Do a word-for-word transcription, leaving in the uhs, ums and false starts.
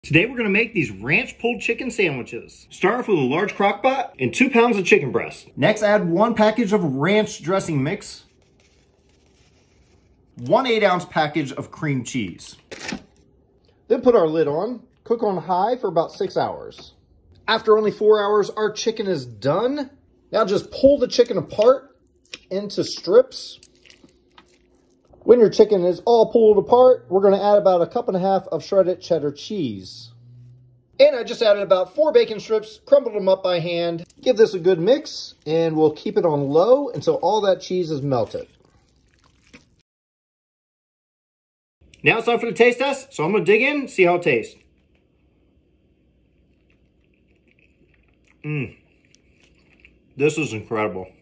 Today we're going to make these ranch pulled chicken sandwiches. Start off with a large crock pot and two pounds of chicken breast. Next, add one package of ranch dressing mix, one eight ounce package of cream cheese. Then put our lid on, cook on high for about six hours. After only four hours, our chicken is done. Now just pull the chicken apart into strips. When your chicken is all pulled apart, we're going to add about a cup and a half of shredded cheddar cheese. And I just added about four bacon strips, crumbled them up by hand. Give this a good mix, and we'll keep it on low until all that cheese is melted. Now it's time for the taste test, so I'm going to dig in, see how it tastes. Mmm. This is incredible.